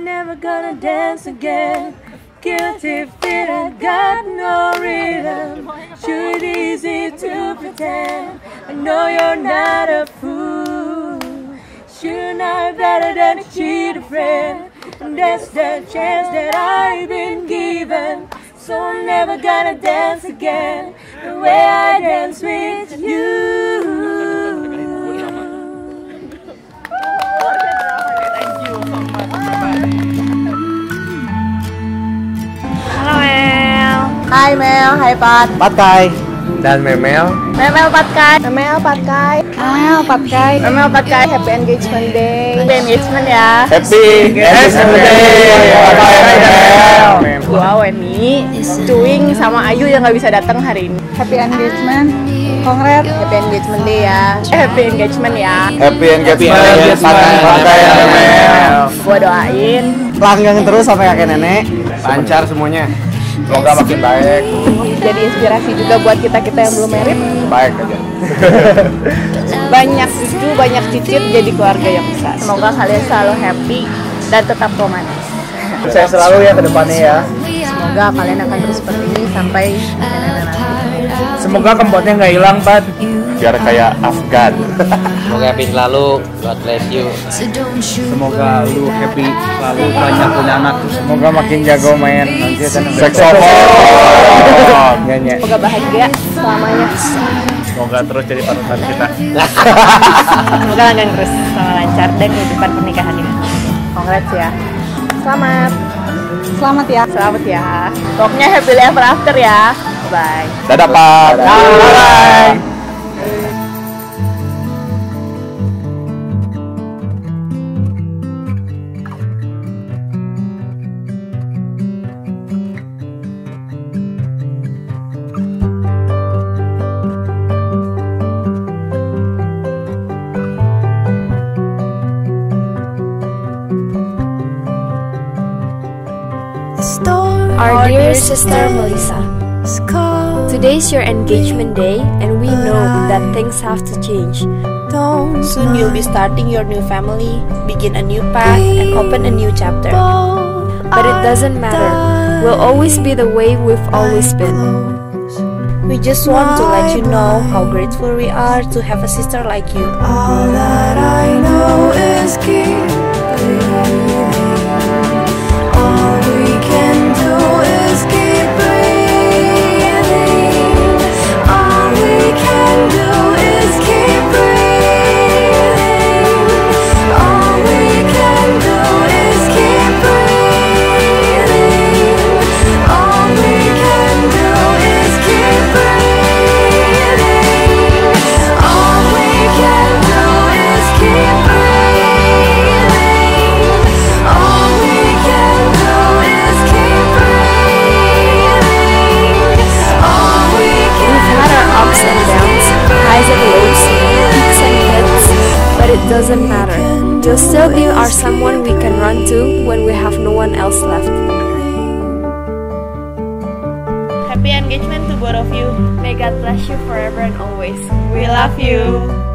never gonna dance again. Guilty feet, I got no rhythm. Sure, it's easy to pretend. I know you're not a fool. Sure, not better than a cheated friend. And that's the chance that I've been given. So I'm never gonna dance again the way I dance with you. Halo Mel. Hai Mel, hai Pat. Patkai dan Memel. Memel Patkai. Memel Patkai. Memel Patkai. Memel Patkai. Happy Engagement Day. Happy Engagement ya. Happy Engagement Day. Gua Weni, Cuing sama Ayu yang nggak bisa datang hari ini. Happy Engagement. Congrats. Happy Engagement Day ya. Happy Engagement ya. Happy Engagement. Patkai dan Memel. Gua doain Langgeng terus sampai kakek nenek. Lancar semuanya. Semoga makin baik. jadi inspirasi juga buat kita-kita yang belum married. Baik aja. Banyak cucu, banyak cicit, jadi keluarga yang besar. Semoga kalian selalu happy dan tetap romantis. Saya selalu ya ke depannya ya. Semoga kalian akan terus seperti ini sampai nenek nanti. Semoga kempotnya nggak hilang, Pat. Biar kayak Afgan. Semoga happy selalu, God bless you. Semoga lu happy selalu, banyak punya anak. Semoga makin jago main saxophone. Nyanyi. Semoga bahagia selamanya. Semoga terus jadi panutan kita. Semoga langgeng terus sama lancar dan kehidupan pernikahan ini. Congrats ya. Selamat. Selamat ya. Selamat ya. Pokoknya happy ever after ya. Bye. Dadah, Pat. Bye. Our dear sister Melissa, today's your engagement day and we know that things have to change. Soon you'll be starting your new family, begin a new path and open a new chapter. But it doesn't matter, we'll always be the way we've always been. We just want to let you know how grateful we are to have a sister like you. All that I know is keep believing. All we can do is keep breathing. All we can do is keep breathing. All we can do is keep breathing. All we can do is keep breathing. All we can do is keep breathing. All we can do is keep breathing. All we can We've had our ups and downs, highs and lows, peaks and hits, but it doesn't matter. You'll still be our someone we can run to when we have no one else left. Happy engagement to both of you. May God bless you forever and always. We love you.